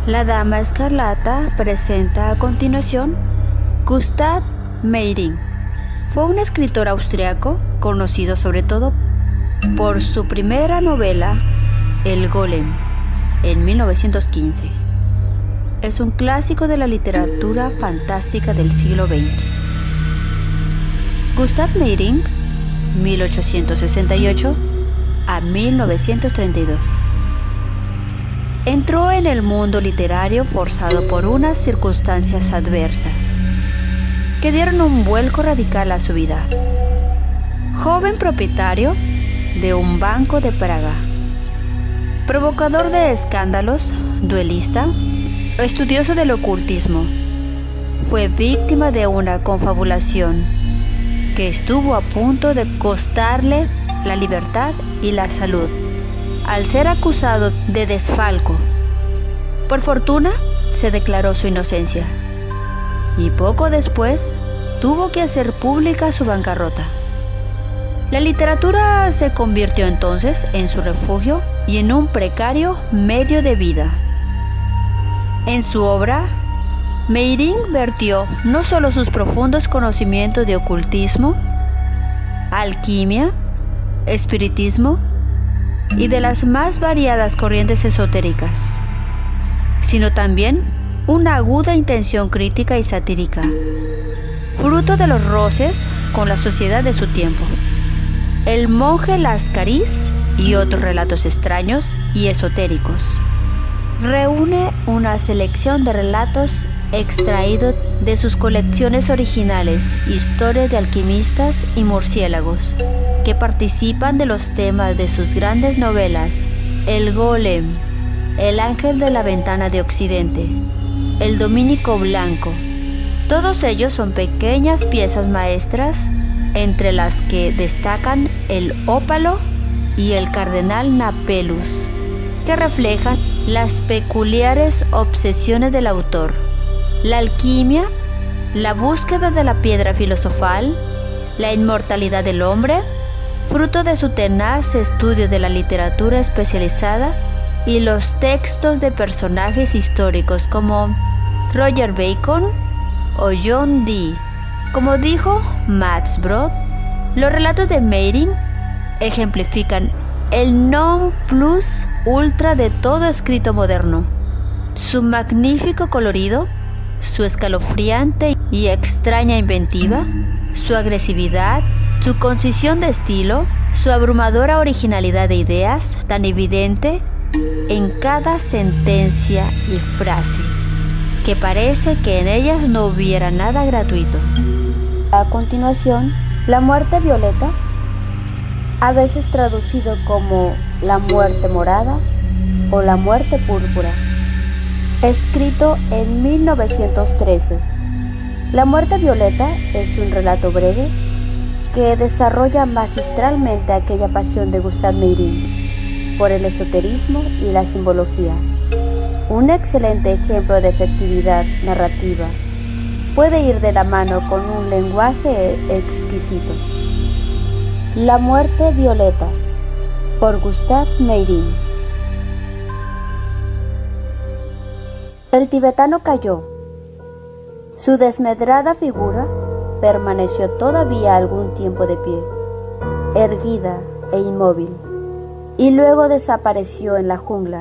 La Dama Escarlata presenta a continuación Gustav Meyrink. Fue un escritor austriaco conocido sobre todo por su primera novela, El Golem, en 1915. Es un clásico de la literatura fantástica del siglo XX. Gustav Meyrink, 1868 a 1932. Entró en el mundo literario forzado por unas circunstancias adversas que dieron un vuelco radical a su vida. Joven propietario de un banco de Praga, provocador de escándalos, duelista, estudioso del ocultismo, fue víctima de una confabulación que estuvo a punto de costarle la libertad y la salud, al ser acusado de desfalco. Por fortuna, se declaró su inocencia, y poco después tuvo que hacer pública su bancarrota. La literatura se convirtió entonces en su refugio y en un precario medio de vida. En su obra, Meyrink vertió no solo sus profundos conocimientos de ocultismo, alquimia, espiritismo y de las más variadas corrientes esotéricas, sino también una aguda intención crítica y satírica, fruto de los roces con la sociedad de su tiempo. El monje Láscaris y otros relatos extraños y esotéricos. Reúne una selección de relatos extraídos de sus colecciones originales, historias de alquimistas y murciélagos, que participan de los temas de sus grandes novelas: El Golem, El Ángel de la Ventana de Occidente, El Dominico Blanco. Todos ellos son pequeñas piezas maestras, entre las que destacan El Ópalo y El Cardenal Napelus, que reflejan las peculiares obsesiones del autor: la alquimia, la búsqueda de la piedra filosofal, la inmortalidad del hombre, fruto de su tenaz estudio de la literatura especializada, y los textos de personajes históricos como Roger Bacon o John Dee. Como dijo Max Brod, los relatos de Meyrink ejemplifican el non plus ultra de todo escrito moderno: su magnífico colorido, su escalofriante y extraña inventiva, su agresividad, su concisión de estilo, su abrumadora originalidad de ideas, tan evidente en cada sentencia y frase, que parece que en ellas no hubiera nada gratuito. A continuación, La Muerte Violeta, a veces traducido como La Muerte Morada o La Muerte Púrpura, escrito en 1913. La Muerte Violeta es un relato breve que desarrolla magistralmente aquella pasión de Gustav Meyrink por el esoterismo y la simbología. Un excelente ejemplo de efectividad narrativa, puede ir de la mano con un lenguaje exquisito. La Muerte Violeta, por Gustav Meyrink. El tibetano cayó. Su desmedrada figura permaneció todavía algún tiempo de pie, erguida e inmóvil, y luego desapareció en la jungla.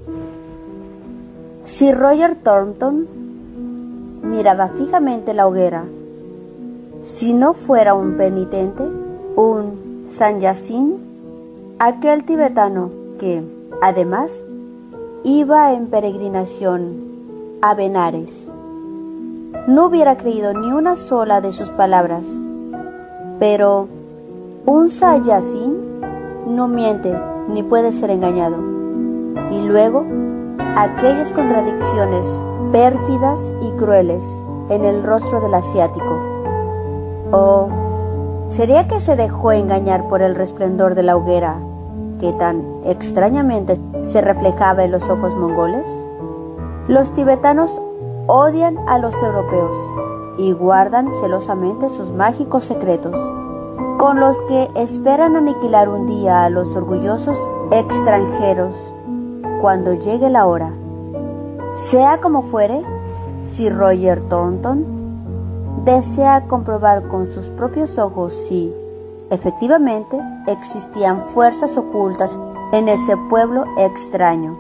Sir Roger Thornton miraba fijamente la hoguera. Si no fuera un penitente, un sannyasin, aquel tibetano que, además, iba en peregrinación a Benares, no hubiera creído ni una sola de sus palabras. Pero un sannyasin no miente ni puede ser engañado. Y luego, aquellas contradicciones pérfidas y crueles en el rostro del asiático. ¿O sería que se dejó engañar por el resplendor de la hoguera que tan extrañamente se reflejaba en los ojos mongoles? Los tibetanos odian a los europeos y guardan celosamente sus mágicos secretos, con los que esperan aniquilar un día a los orgullosos extranjeros cuando llegue la hora. Sea como fuere, Sir Roger Thornton desea comprobar con sus propios ojos si, efectivamente, existían fuerzas ocultas en ese pueblo extraño.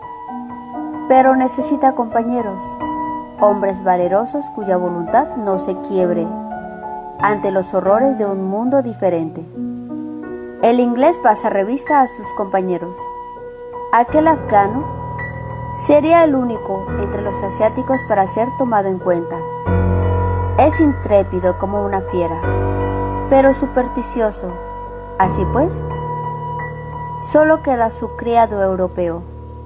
Pero necesita compañeros, hombres valerosos cuya voluntad no se quiebre ante los horrores de un mundo diferente. El inglés pasa revista a sus compañeros. Aquel afgano sería el único entre los asiáticos para ser tomado en cuenta. Es intrépido como una fiera, pero supersticioso. Así pues, solo queda su criado europeo.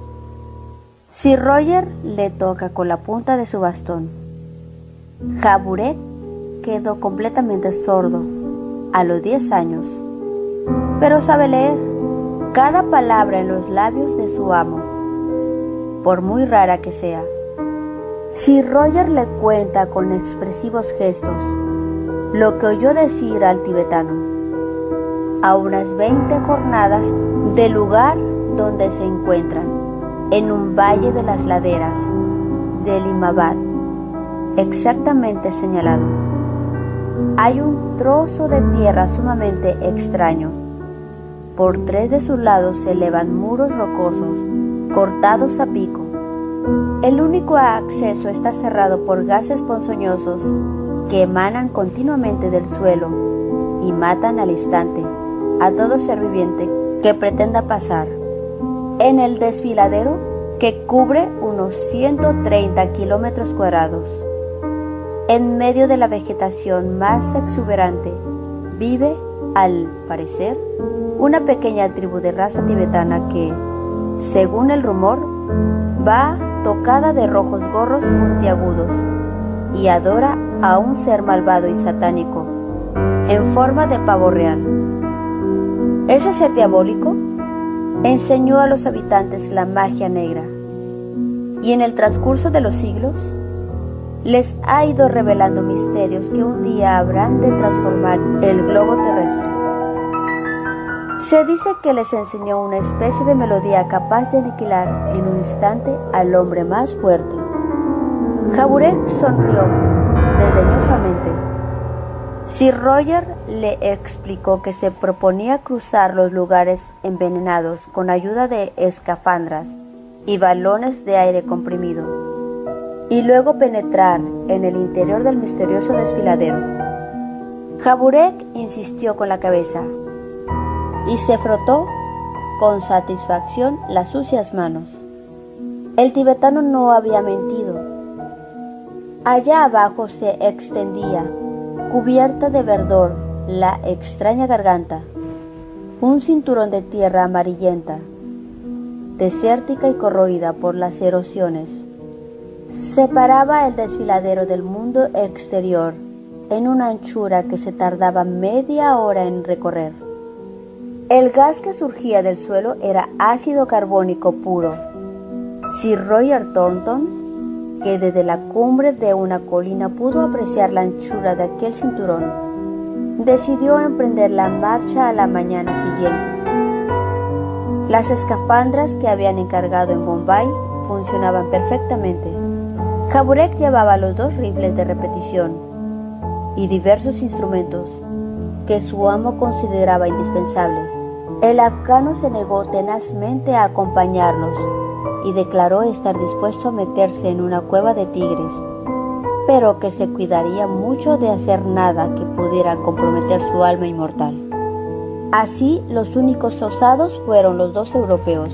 Sir Roger le toca con la punta de su bastón. Jaburek quedó completamente sordo a los 10 años, pero sabe leer cada palabra en los labios de su amo, por muy rara que sea. Sir Roger le cuenta con expresivos gestos lo que oyó decir al tibetano, a unas 20 jornadas del lugar donde se encuentran, en un valle de las laderas del Imabad, exactamente señalado. Hay un trozo de tierra sumamente extraño. Por 3 de sus lados se elevan muros rocosos, cortados a pico. El único acceso está cerrado por gases ponzoñosos que emanan continuamente del suelo y matan al instante a todo ser viviente que pretenda pasar. En el desfiladero, que cubre unos 130 kilómetros cuadrados, en medio de la vegetación más exuberante, vive, al parecer, una pequeña tribu de raza tibetana que, según el rumor, va tocada de rojos gorros puntiagudos y adora a un ser malvado y satánico en forma de pavo real. Ese ser diabólico enseñó a los habitantes la magia negra y en el transcurso de los siglos les ha ido revelando misterios que un día habrán de transformar el globo terrestre. Se dice que les enseñó una especie de melodía capaz de aniquilar en un instante al hombre más fuerte. Jaburek sonrió desdeñosamente. Sir Roger le explicó que se proponía cruzar los lugares envenenados con ayuda de escafandras y balones de aire comprimido, y luego penetrar en el interior del misterioso desfiladero. Jaburek insistió con la cabeza y se frotó con satisfacción las sucias manos. El tibetano no había mentido. Allá abajo se extendía, cubierta de verdor, la extraña garganta, un cinturón de tierra amarillenta, desértica y corroída por las erosiones. Separaba el desfiladero del mundo exterior en una anchura que se tardaba media hora en recorrer. El gas que surgía del suelo era ácido carbónico puro. Sir Roger Thornton, que desde la cumbre de una colina pudo apreciar la anchura de aquel cinturón, decidió emprender la marcha a la mañana siguiente. Las escafandras que habían encargado en Bombay funcionaban perfectamente. Jaburek llevaba los 2 rifles de repetición y diversos instrumentos que su amo consideraba indispensables. El afgano se negó tenazmente a acompañarlos y declaró estar dispuesto a meterse en una cueva de tigres, pero que se cuidaría mucho de hacer nada que pudiera comprometer su alma inmortal. Así, los únicos osados fueron los 2 europeos.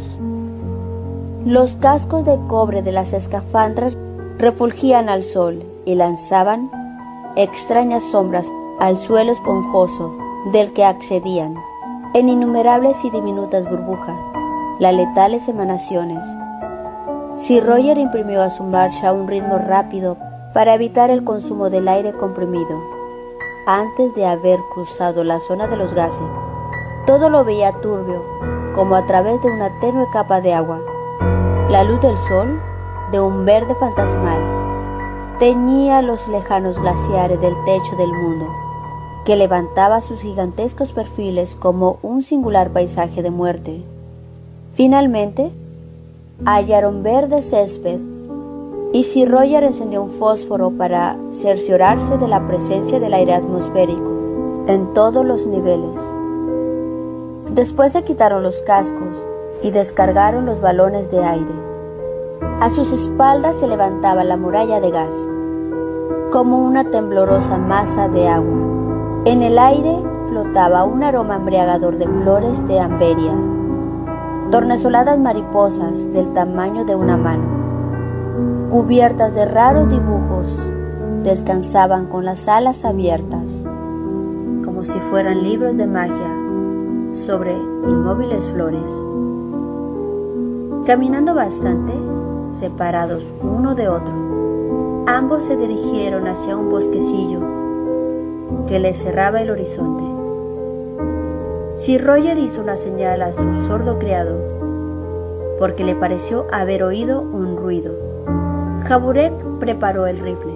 Los cascos de cobre de las escafandras refulgían al sol y lanzaban extrañas sombras al suelo esponjoso del que accedían, en innumerables y diminutas burbujas, las letales emanaciones. Sir Roger imprimió a su marcha un ritmo rápido para evitar el consumo del aire comprimido. Antes de haber cruzado la zona de los gases, todo lo veía turbio, como a través de una tenue capa de agua. La luz del sol, de un verde fantasmal, teñía los lejanos glaciares del techo del mundo, que levantaba sus gigantescos perfiles como un singular paisaje de muerte. Finalmente, hallaron verde césped y Sir Roger encendió un fósforo para cerciorarse de la presencia del aire atmosférico en todos los niveles. Después se quitaron los cascos y descargaron los balones de aire. A sus espaldas se levantaba la muralla de gas, como una temblorosa masa de agua. En el aire flotaba un aroma embriagador de flores de amberia, tornasoladas mariposas del tamaño de una mano, cubiertas de raros dibujos, descansaban con las alas abiertas, como si fueran libros de magia sobre inmóviles flores. Caminando bastante, separados uno de otro, ambos se dirigieron hacia un bosquecillo que les cerraba el horizonte. Sir Roger hizo una señal a su sordo criado, porque le pareció haber oído un ruido. Jaburek preparó el rifle.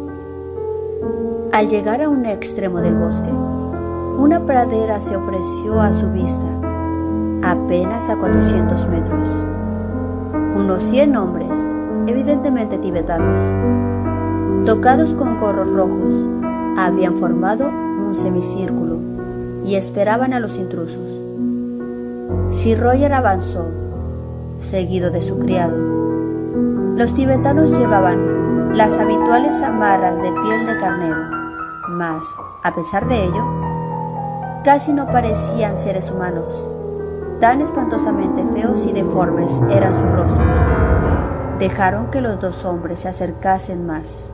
Al llegar a un extremo del bosque, una pradera se ofreció a su vista, apenas a 400 metros. Unos 100 hombres, evidentemente tibetanos, tocados con gorros rojos, habían formado un semicírculo y esperaban a los intrusos. Sir Roger avanzó, seguido de su criado. Los tibetanos llevaban las habituales amarras de piel de carnero, mas, a pesar de ello, casi no parecían seres humanos. Tan espantosamente feos y deformes eran sus rostros. Dejaron que los dos hombres se acercasen más.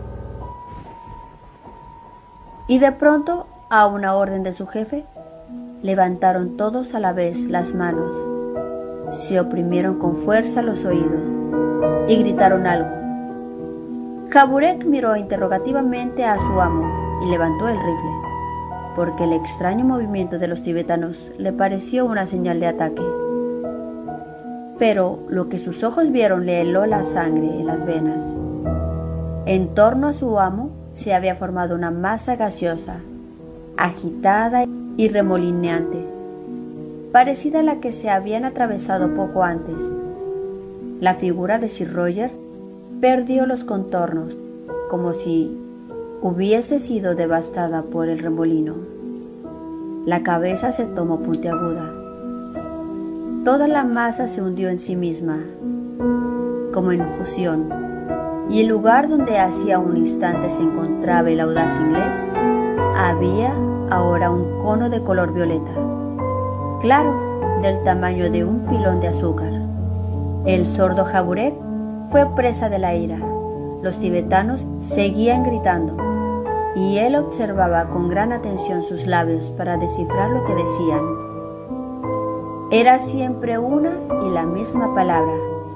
Y de pronto, a una orden de su jefe, levantaron todos a la vez las manos, se oprimieron con fuerza los oídos y gritaron algo. Jaburek miró interrogativamente a su amo y levantó el rifle, porque el extraño movimiento de los tibetanos le pareció una señal de ataque. Pero lo que sus ojos vieron le heló la sangre en las venas. En torno a su amo se había formado una masa gaseosa, agitada y remolineante, parecida a la que se habían atravesado poco antes. La figura de Sir Roger perdió los contornos, como si hubiese sido devastada por el remolino. La cabeza se tomó puntiaguda. Toda la masa se hundió en sí misma, como en fusión, y el lugar donde hacía un instante se encontraba el audaz inglés, había ahora un cono de color violeta, claro, del tamaño de un pilón de azúcar. El sordo Jaburek fue presa de la ira. Los tibetanos seguían gritando, y él observaba con gran atención sus labios para descifrar lo que decían. Era siempre una y la misma palabra.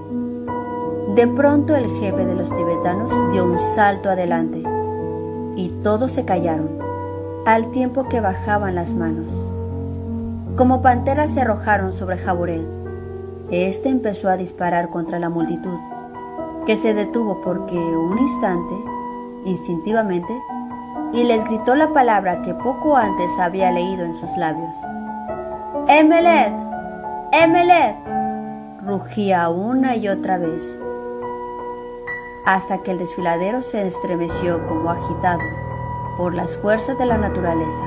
De pronto el jefe de los tibetanos dio un salto adelante, y todos se callaron, al tiempo que bajaban las manos. Como panteras se arrojaron sobre Jaburek. Este empezó a disparar contra la multitud, que se detuvo porque un instante, instintivamente, y les gritó la palabra que poco antes había leído en sus labios. «Emelet, Emelet», rugía una y otra vez, hasta que el desfiladero se estremeció como agitado por las fuerzas de la naturaleza.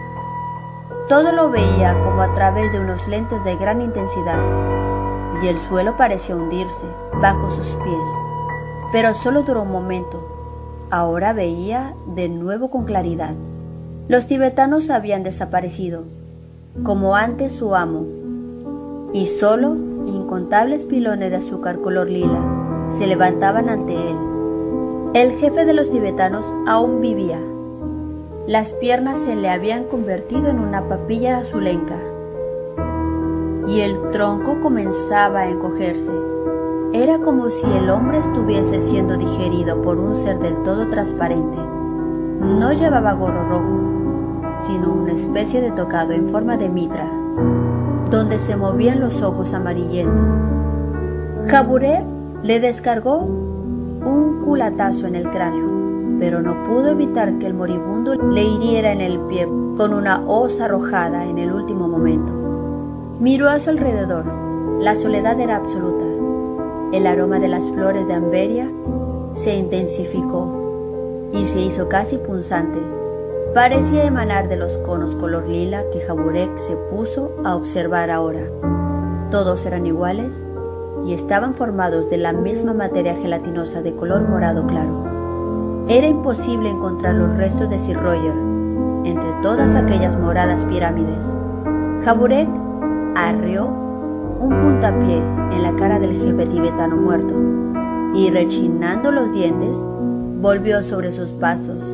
Todo lo veía como a través de unos lentes de gran intensidad, y el suelo parecía hundirse bajo sus pies, pero solo duró un momento. Ahora veía de nuevo con claridad. Los tibetanos habían desaparecido, como antes su amo, y solo incontables pilones de azúcar color lila se levantaban ante él. El jefe de los tibetanos aún vivía. Las piernas se le habían convertido en una papilla azulenca, y el tronco comenzaba a encogerse. Era como si el hombre estuviese siendo digerido por un ser del todo transparente. No llevaba gorro rojo, sino una especie de tocado en forma de mitra, donde se movían los ojos amarillentos. Jaburek le descargó un culatazo en el cráneo, pero no pudo evitar que el moribundo le hiriera en el pie con una hoz arrojada en el último momento. Miró a su alrededor. La soledad era absoluta. El aroma de las flores de amberia se intensificó y se hizo casi punzante. Parecía emanar de los conos color lila que Jaburek se puso a observar ahora. Todos eran iguales y estaban formados de la misma materia gelatinosa de color morado claro. Era imposible encontrar los restos de Sir Roger entre todas aquellas moradas pirámides. Jaburek arreó un puntapié en la cara del jefe tibetano muerto y, rechinando los dientes, volvió sobre sus pasos.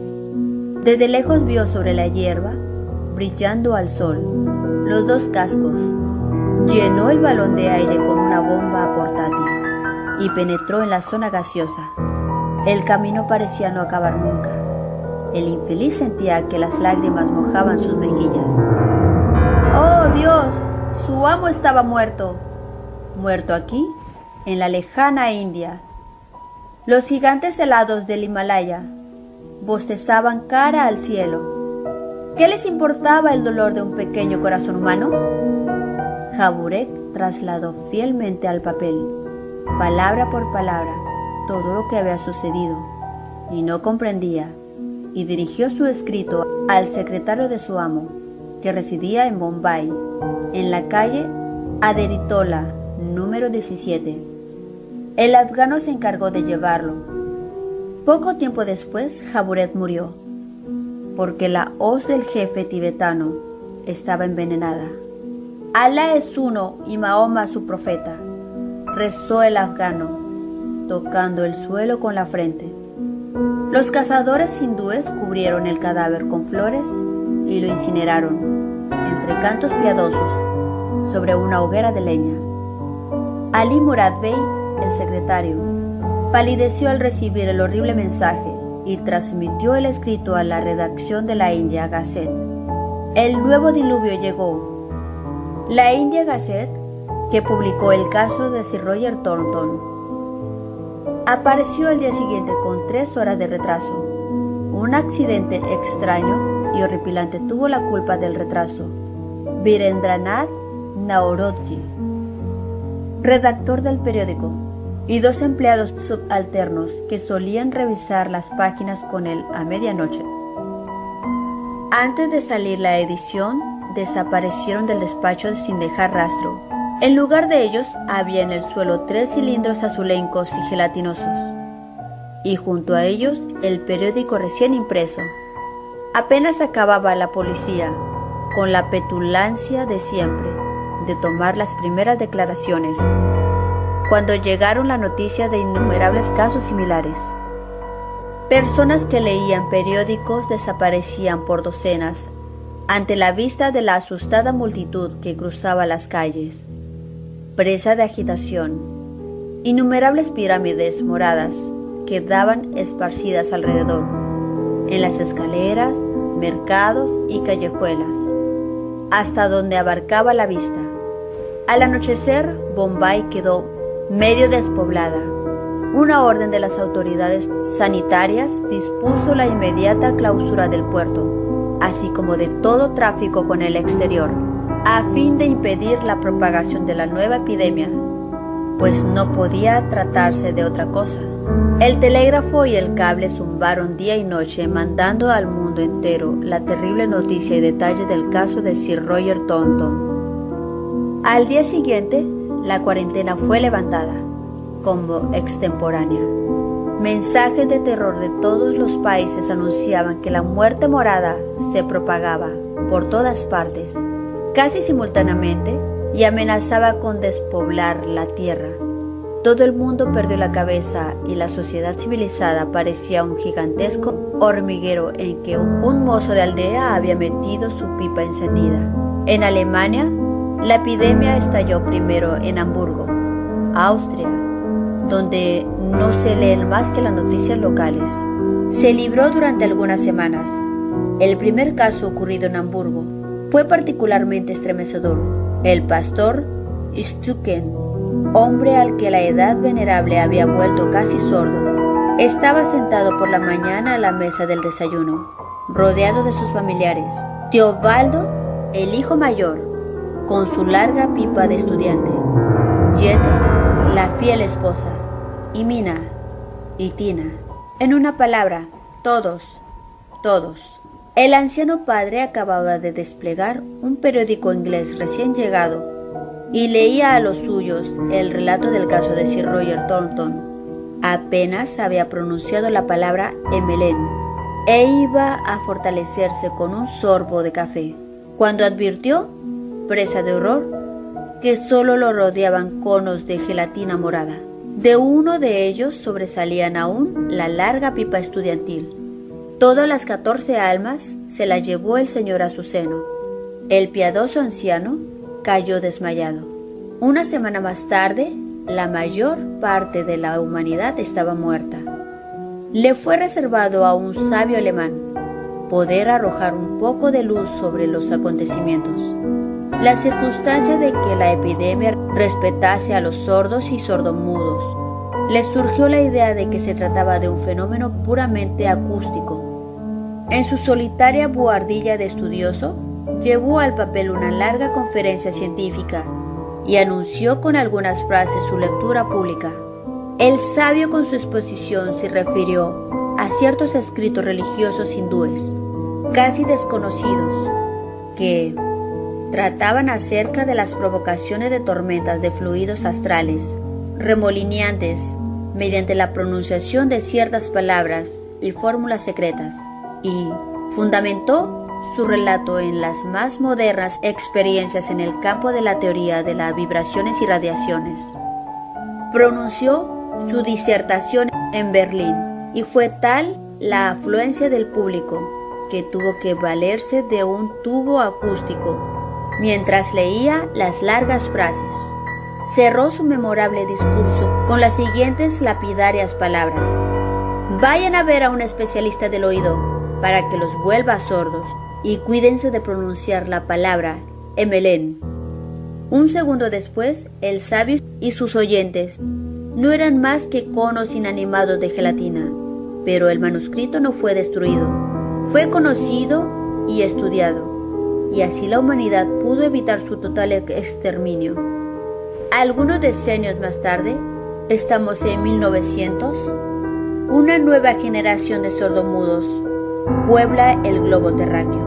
Desde lejos vio sobre la hierba, brillando al sol, los dos cascos. Llenó el balón de aire con una bomba portátil y penetró en la zona gaseosa. El camino parecía no acabar nunca. El infeliz sentía que las lágrimas mojaban sus mejillas. ¡Oh, Dios! Su amo estaba muerto. Muerto aquí, en la lejana India. Los gigantes helados del Himalaya bostezaban cara al cielo. ¿Qué les importaba el dolor de un pequeño corazón humano? Jaburek trasladó fielmente al papel, palabra por palabra, todo lo que había sucedido, y no comprendía, y dirigió su escrito al secretario de su amo, que residía en Bombay, en la calle Aderitola, número 17. El afgano se encargó de llevarlo. Poco tiempo después, Jaburek murió, porque la hoz del jefe tibetano estaba envenenada. Alá es uno y Mahoma su profeta, rezó el afgano, tocando el suelo con la frente. Los cazadores hindúes cubrieron el cadáver con flores y lo incineraron, entre cantos piadosos, sobre una hoguera de leña. Ali Murad Bey, el secretario, palideció al recibir el horrible mensaje y transmitió el escrito a la redacción de la India Gazette. El nuevo diluvio llegó. La India Gazette, que publicó el caso de Sir Roger Thornton, apareció el día siguiente con 3 horas de retraso. Un accidente extraño y horripilante tuvo la culpa del retraso. Virendranath Naurodji, redactor del periódico, y 2 empleados subalternos que solían revisar las páginas con él a medianoche. Antes de salir la edición, desaparecieron del despacho sin dejar rastro. En lugar de ellos había en el suelo 3 cilindros azulencos y gelatinosos, y junto a ellos el periódico recién impreso. Apenas acababa la policía, con la petulancia de siempre, de tomar las primeras declaraciones, cuando llegaron la noticia de innumerables casos similares. Personas que leían periódicos desaparecían por docenas ante la vista de la asustada multitud que cruzaba las calles, presa de agitación. Innumerables pirámides moradas quedaban esparcidas alrededor, en las escaleras, mercados y callejuelas, hasta donde abarcaba la vista. Al anochecer, Bombay quedó medio despoblada. Una orden de las autoridades sanitarias dispuso la inmediata clausura del puerto, así como de todo tráfico con el exterior, a fin de impedir la propagación de la nueva epidemia, pues no podía tratarse de otra cosa. El telégrafo y el cable zumbaron día y noche, mandando al mundo entero la terrible noticia y detalle del caso de Sir Roger Thornton. Al día siguiente, la cuarentena fue levantada como extemporánea. Mensajes de terror de todos los países anunciaban que la muerte morada se propagaba por todas partes, casi simultáneamente, y amenazaba con despoblar la tierra. Todo el mundo perdió la cabeza y la sociedad civilizada parecía un gigantesco hormiguero en que un mozo de aldea había metido su pipa encendida. En Alemania, la epidemia estalló primero en Hamburgo, Austria, donde no se leen más que las noticias locales. Se libró durante algunas semanas. El primer caso ocurrido en Hamburgo fue particularmente estremecedor. El pastor Stucken, hombre al que la edad venerable había vuelto casi sordo, estaba sentado por la mañana a la mesa del desayuno, rodeado de sus familiares. Teobaldo, el hijo mayor, con su larga pipa de estudiante, Jette, la fiel esposa, y Mina, y Tina. En una palabra, todos. El anciano padre acababa de desplegar un periódico inglés recién llegado y leía a los suyos el relato del caso de Sir Roger Thornton. Apenas había pronunciado la palabra Emmeline e iba a fortalecerse con un sorbo de café, cuando advirtió, presa de horror, que solo lo rodeaban conos de gelatina morada. De uno de ellos sobresalían aún la larga pipa estudiantil. Todas las 14 almas se las llevó el Señor a su seno. El piadoso anciano cayó desmayado. Una semana más tarde, la mayor parte de la humanidad estaba muerta. Le fue reservado a un sabio alemán poder arrojar un poco de luz sobre los acontecimientos. La circunstancia de que la epidemia respetase a los sordos y sordomudos, le surgió la idea de que se trataba de un fenómeno puramente acústico. En su solitaria buhardilla de estudioso, llevó al papel una larga conferencia científica y anunció con algunas frases su lectura pública. El sabio con su exposición se refirió a ciertos escritos religiosos hindúes, casi desconocidos, que trataban acerca de las provocaciones de tormentas de fluidos astrales, remolineantes, mediante la pronunciación de ciertas palabras y fórmulas secretas, y fundamentó su relato en las más modernas experiencias en el campo de la teoría de las vibraciones y radiaciones. Pronunció su disertación en Berlín y fue tal la afluencia del público que tuvo que valerse de un tubo acústico mientras leía las largas frases. Cerró su memorable discurso con las siguientes lapidarias palabras: vayan a ver a un especialista del oído para que los vuelva sordos y cuídense de pronunciar la palabra Emmeline. Un segundo después, el sabio y sus oyentes no eran más que conos inanimados de gelatina, pero el manuscrito no fue destruido, fue conocido y estudiado, y así la humanidad pudo evitar su total exterminio. Algunos decenios más tarde, estamos en 1900, una nueva generación de sordomudos puebla el globo terráqueo.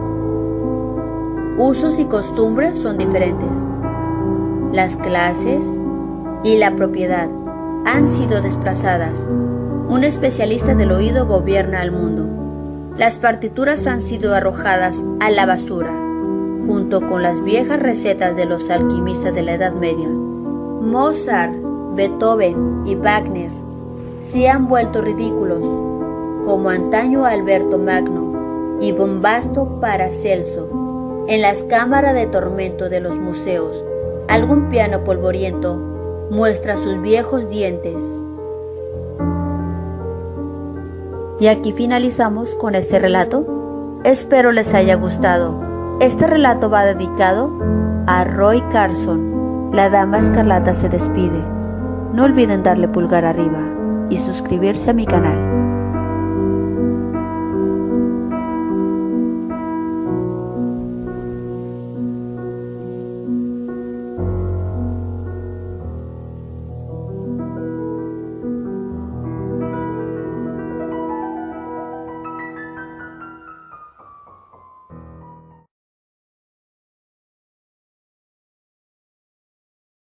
Usos y costumbres son diferentes. Las clases y la propiedad han sido desplazadas. Un especialista del oído gobierna al mundo. Las partituras han sido arrojadas a la basura, junto con las viejas recetas de los alquimistas de la Edad Media. Mozart, Beethoven y Wagner se han vuelto ridículos, como antaño Alberto Magno y Bombasto Paracelso. En las cámaras de tormento de los museos, algún piano polvoriento muestra sus viejos dientes. Y aquí finalizamos con este relato. Espero les haya gustado. Este relato va dedicado a Roy Carson. La Dama Escarlata se despide. No olviden darle pulgar arriba y suscribirse a mi canal.